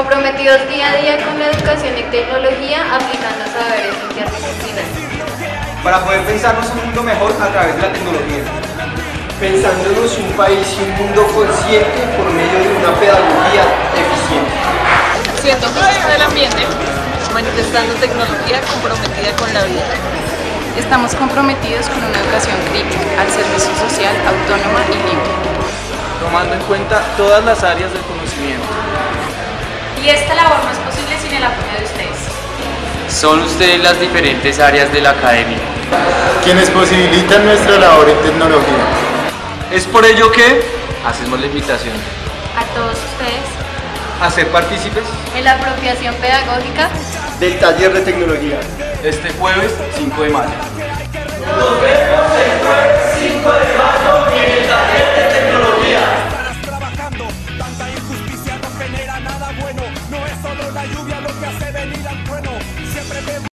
comprometidos día a día con la educación y tecnología, aplicando saberes interdisciplinarios. Para poder pensarnos un mundo mejor a través de la tecnología. Pensándonos un país y un mundo consciente por medio de una pedagogía eficiente. Siendo consciente del ambiente, manifestando tecnología comprometida con la vida. Estamos comprometidos con una educación crítica, al servicio social, autónoma y libre. Tomando en cuenta todas las áreas del conocimiento. Y esta labor no es posible sin el apoyo de ustedes. Son ustedes las diferentes áreas de la academia, Quienes posibilitan nuestra labor en tecnología. es por ello que hacemos la invitación A todos ustedes, A ser partícipes En la apropiación pedagógica, Del taller de tecnología. Este jueves 5 de mayo. Nos vemos el jueves 5 de mayo en el taller de tecnología. Estarás trabajando, tanta injusticia no genera nada bueno. No es solo la lluvia lo que hace venir al trueno. Siempre te